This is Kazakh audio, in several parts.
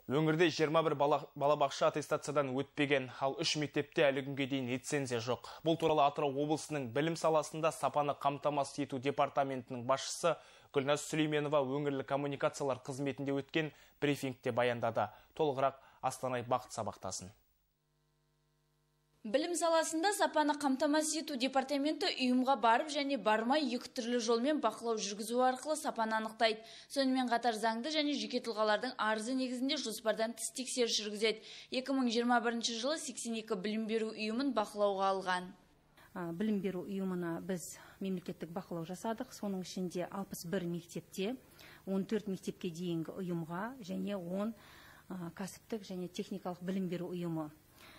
Өңірде 21 балабақша аттестациядан өтпеген, ал 3 мектепте әлі күнге дейін лицензия жоқ. Бұл туралы Атырау облысының білім саласында сапаны қамтамасыз ету департаментінің басшысы Гүлназ Сүлейменова өңірлік коммуникациялар қызметінде өткен брифингте баяндады. Толығырақ Астанай Бақыт сабақтасын. Білім саласында сапаны қамтамасыз ету департаменті ұйымға барып және бармай екі түрлі жолмен бақылау жүргізу арқылы сапаны анықтайды. Сонымен қатар заңды және жеке тұлғалардың арызы негізінде жоспардан тыс тексеріс жүргізеді. 2021 жылы 82 білім беру ұйымын бақылауға алған. Білім беру ұйымына біз мемлекеттік бақылау жасадық. Соның ішінде 61 мектепте, 14 мектепке дейінгі ұйымға және 10 кәсіптік және техникалық білім беру ұйымы.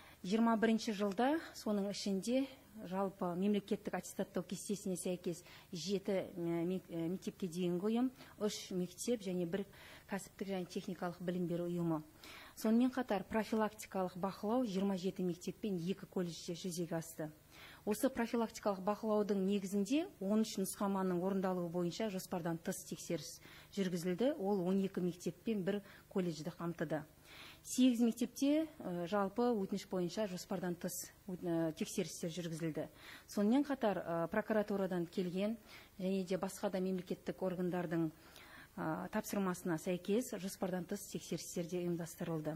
21 жылда соның ішінде жалпы мемлекеттік аттестаттау кестесіне сәйкес 7 мектепке дейінгі ұйым, 3 мектеп және 1 кәсіптік және техникалық білім беру ұйымы. Сонымен қатар профилактикалық бақылау 27 мектеппен 2 колледжде жүзеге асты. Осы профилактикалық бақылаудың негізінде 13 нұсқаманың орындалуы бойынша жоспардан тыс тексеріс жүргізілді. Ол 12 мектеппен 1 колледжді қамтыды. 8 мектепте жалпы өтініш бойынша жоспардан тыс тексерістер жүргізілді. Сонымен қатар прокуратурадан келген және де басқа да мемлекеттік органдардың тапсырмасына сәйкес жоспардан тыс тексерістер де ұйымдастырылды.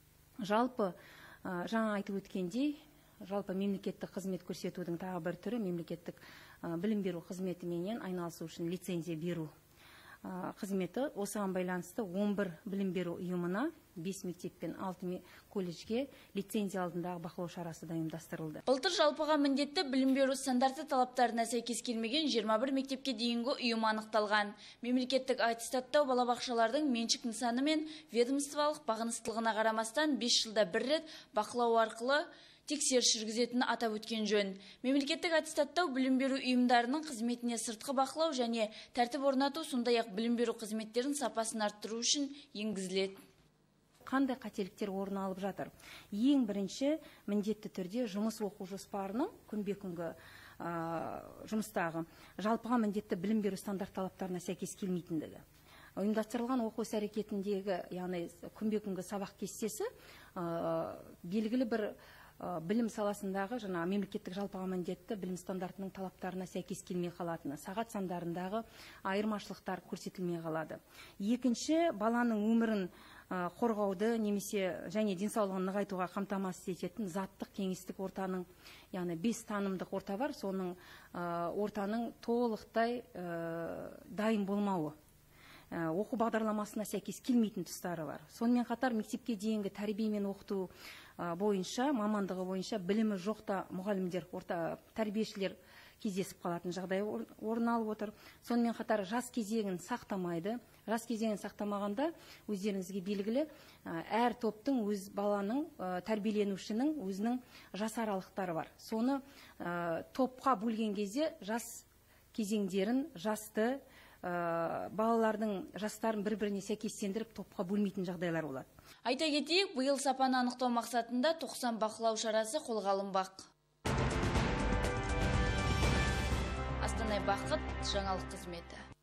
Жалпы жаңа айтып өткендей, жалпы мемлекеттік қызмет көрсетудің тағы бір түрі мемлекеттік білім беру қызметіменен айналысу үшін лицензия беру қызметі. Осыған байланысты 11 білім беру ұйымына 5 мектеп пен 6 колледжге лицензия алдындағы бақылау шарасы да ұйымдастырылды. Былтыр жалпыға міндетті білім беру стандарты талаптарына сәйкес келмеген 21 мектепке дейінгі ұйым анықталған. Мемлекеттік аттестаттау балабақшалардың меншік нысаны мен ведомстволық бағыныстылығына қарамастан 5 жылда бір рет бақылау арқылы тексеріс жүргізетіні атап өткен жөн. Мемлекеттік аттестаттау білім беру ұйымдарының қызметіне сыртқы бақылау және тәртіп орнату, сондай-ақ білім беру қызметтерін сапасын арттыру үшін енгізіледі. Қандай қателіктер орын алып жатыр? Ең бірінші міндетті түрде жұмыс оқу жоспарының күнбе-күнгі жұмыстағы жалпыға міндетті білім беру стандарт талаптарына сәйкес келмейтіндігі. Ұйымдастырылған оқу әрекетіндегі, яғни күнбе-күнгі сабақ кестесі белгілі бір білім саласындағы жаңа мемлекеттік жалпыға міндетті білім стандартының талаптарына сәйкес келмей қалатыны, сағат сандарындағы айырмашылықтар көрсетілмей қалады. Екінші, баланың өмірін қорғауды немесе және денсаулығын нығайтуға қамтамасыз ететін заттық кеңестік ортаның, яғни 5 танымдық орта бар, соның ортаның толықтай дайын болмауы. Оқу бағдарламасына сәйкес келмейтін тұстары бар. Сонымен қатар мектепке дейінгі тәрбие мен оқыту бойынша, мамандығы бойынша білімі жоқта мұғалімдер, тәрбиешілер кездесіп қалатын жағдай орын алып отыр. Сонымен қатар жас кезеңін сақтамайды. Жас кезеңін сақтамағанда өздеріңізге белгілі әр топтың өз баланың, тәрбиеленушінің өзінің жас аралықтары бар. Соны топқа бөлген кезде жас кезеңдерін, жасты балалардың жастарын бір-біріне сәйкестендіріп топқа бөлмейтін жағдайлар болады. Айта кетейік, биыл сапаны анықтау мақсатында 90 бақылау шарасы қолға алынбақ. Астанай Бақыт, жаңалық қызметі.